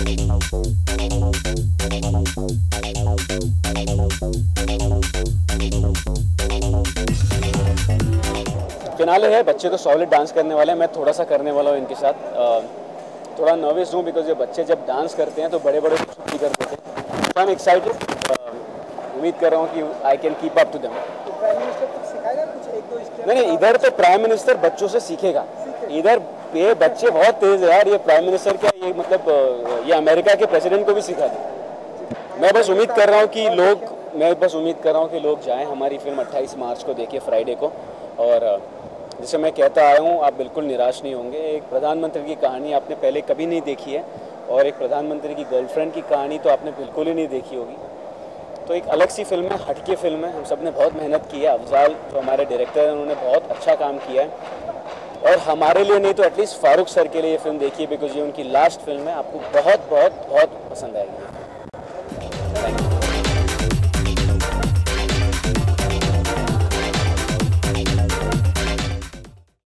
Finale है, बच्चे तो सॉलिड डांस करने वाले हैं, मैं थोड़ा सा करने वाला हूँ इनके साथ। थोड़ा नर्वस हूँ बिकॉज ये बच्चे जब डांस करते हैं तो बड़े बड़े छुट्टी कर देते हैं। आई एम एक्साइटेड, उम्मीद कर रहा हूँ कि I can keep up to them. नहीं, इधर तो प्राइम मिनिस्टर बच्चों से सीखेगा। इधर ये बच्चे बहुत तेज है यार, ये प्राइम मिनिस्टर क्या, ये मतलब ये अमेरिका के प्रेसिडेंट को भी सिखा दे। मैं बस उम्मीद कर रहा हूँ कि लोग जाएं हमारी फिल्म 28 मार्च को देखिए, फ्राइडे को। और जैसे मैं कहता आया हूँ, आप बिल्कुल निराश नहीं होंगे। एक प्रधानमंत्री की कहानी आपने पहले कभी नहीं देखी है, और एक प्रधानमंत्री की गर्लफ्रेंड की कहानी तो आपने बिल्कुल ही नहीं देखी होगी। तो एक अलग सी फिल्म है, हटके फिल्म है। हम सब ने बहुत मेहनत की है। अफजाल जो हमारे डायरेक्टर हैं, उन्होंने बहुत अच्छा काम किया है। और हमारे लिए नहीं तो एटलीस्ट फारूक सर के लिए ये फिल्म देखिए, बिकॉज ये उनकी लास्ट फिल्म है। आपको बहुत बहुत बहुत पसंद आएगी।